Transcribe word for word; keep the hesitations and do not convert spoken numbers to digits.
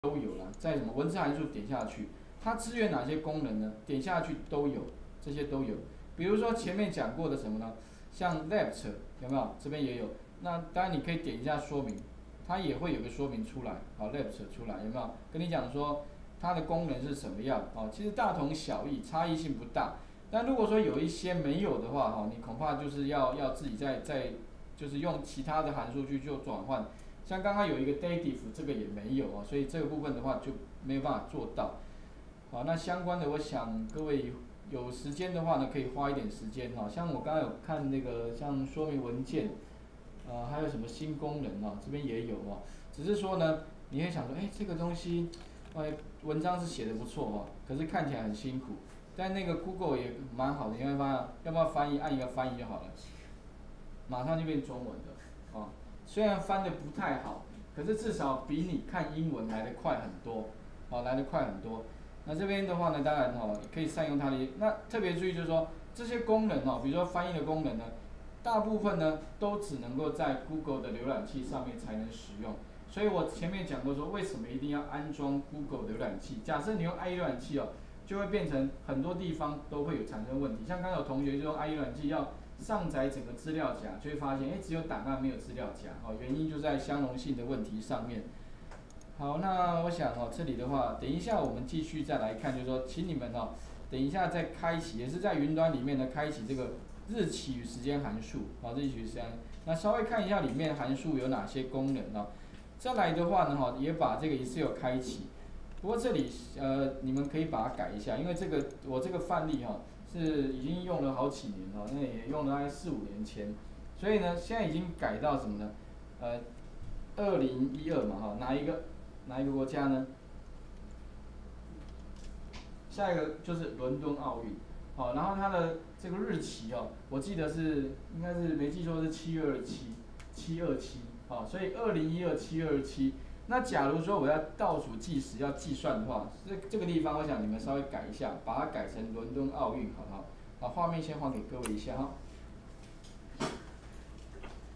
都有了，在什么文字函数点下去，它支援哪些功能呢？点下去都有，这些都有。比如说前面讲过的什么呢？像 left 有没有？这边也有。那当然你可以点一下说明，它也会有个说明出来，好 left 出来有没有？跟你讲说它的功能是什么样，哦，其实大同小异，差异性不大。但如果说有一些没有的话，哈，你恐怕就是要要自己再再就是用其他的函数去做转换。像刚刚有一个 dative， 这个也没有啊，所以这个部分的话就没有办法做到。好，那相关的我想各位有时间的话呢，可以花一点时间哈。像我刚刚有看那个像说明文件，呃，还有什么新功能啊，这边也有哦。只是说呢，你会想说，哎，这个东西，呃，文章是写的不错哦，可是看起来很辛苦。但那个 Google 也蛮好的，你会发现，要不要翻译，按一个翻译就好了，马上就变中文的，哦。虽然翻的不太好，可是至少比你看英文来的快很多，哦，来的快很多。那这边的话呢，当然哦，可以善用它的。那特别注意就是说，这些功能哦，比如说翻译的功能呢，大部分呢都只能够在 Google 的浏览器上面才能使用。所以我前面讲过说，为什么一定要安装 Google 浏览器？假设你用 I E 浏览器哦，就会变成很多地方都会有产生问题。像刚才有同学就用 I E 浏览器要上载整个资料夹，就会发现，哎，只有档案没有资料夹，哦，原因就在相容性的问题上面。好，那我想哦，这里的话，等一下我们继续再来看，就是说，请你们哦，等一下再开启，也是在云端里面呢，开启这个日期与时间函数，好，日期与时间，那稍微看一下里面函数有哪些功能哦。再来的话呢，哈，也把这个 Excel 开启。不过这里呃，你们可以把它改一下，因为这个我这个范例哈是已经用了好几年了，那也用了大概四五年前，所以呢，现在已经改到什么呢？呃，二零一二嘛，哈，哪一个哪一个国家呢？下一个就是伦敦奥运，好，然后它的这个日期哦，我记得是应该是没记错是七月二七，七二七，好，所以二零一二七二七。那假如说我要倒数计时要计算的话，这这个地方我想你们稍微改一下，把它改成伦敦奥运，好不好？好，画面先还给各位一下哈。